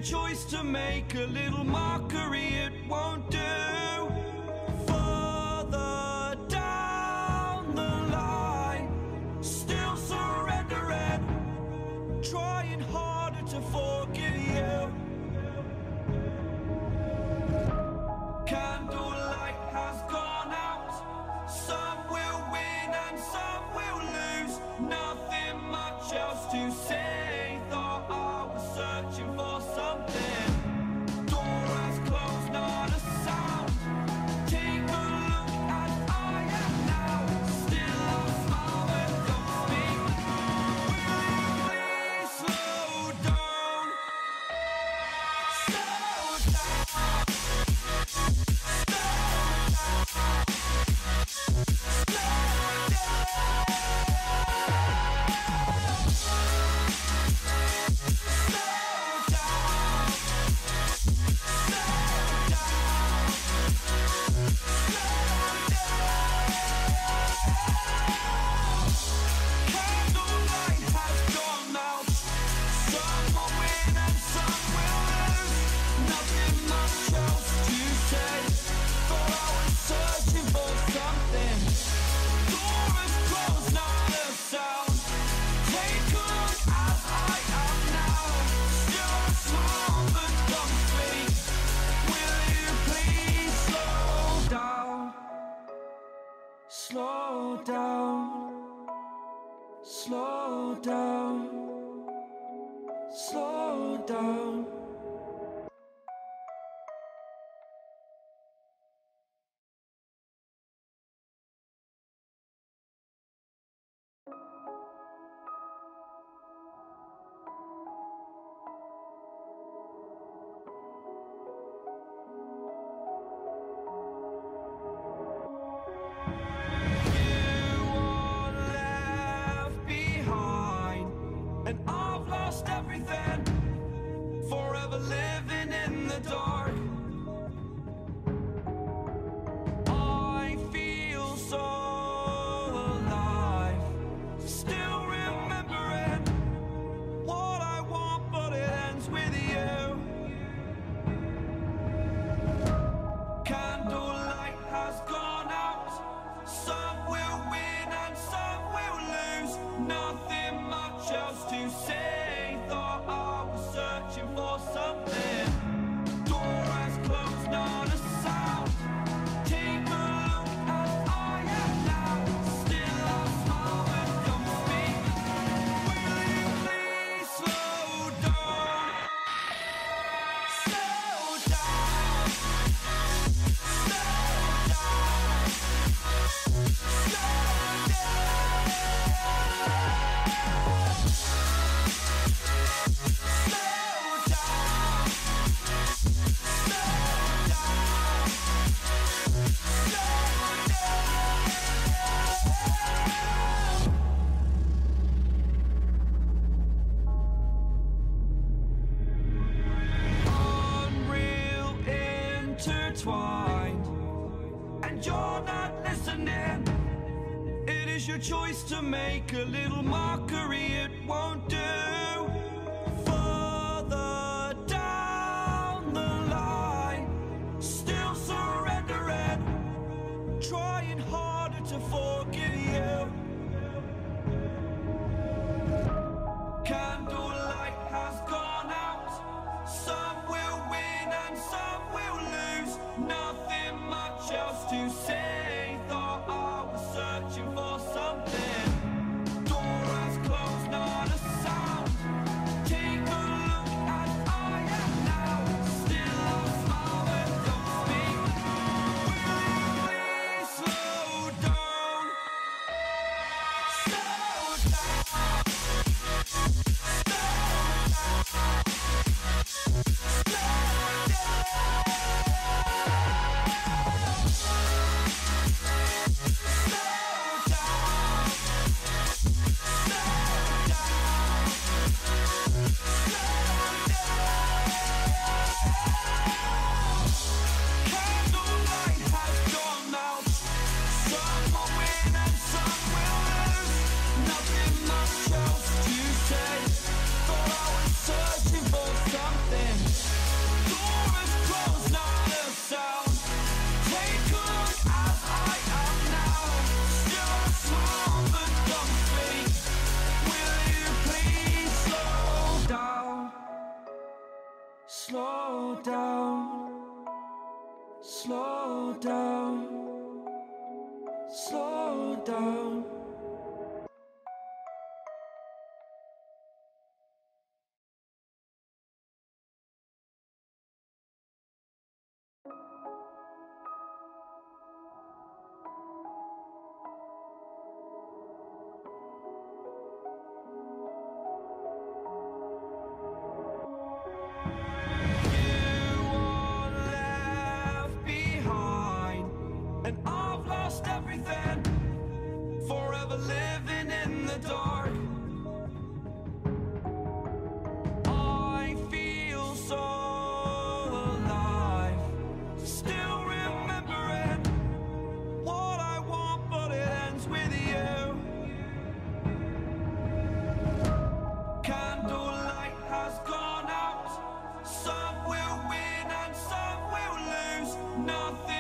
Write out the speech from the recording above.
choice to make a little mockery, it won't do. Further down the line, still surrendering, trying harder to forgive you. Candlelight has gone out. Some will win and some will lose. Nothing much else to say. Thought I was searching for something. Door has closed, not a sound. Take a look as I am now. Still I smile and don't speak. Will you please slow down? Slow down. Slow down, slow down, slow down. And I've lost everything, forever living in the dark. I feel so alive, still remembering what I want, but it ends with you. Candlelight has gone out. Some will win and some will lose. Nothing much else to say. Thought I was searching for something. Door has closed, not a sound. Take a look as I am now. Still I smile and don't speak. Will you please slow down? Slow down. Slow down. Slow down. Intertwined, and you're not listening. It is your choice to make a little mockery, it won't do. Further down the line, still surrendering, trying harder to forgive you. Candlelight has gone out. Some will win and some will lose. Nothing much else to say. Thought I was searching for something. Door has closed, not a sound. down, slow down, slow down. And I've lost everything, forever living in the dark. I feel so alive, still remembering what I want, but it ends with you. Candlelight has gone out, some will win and some will lose. Nothing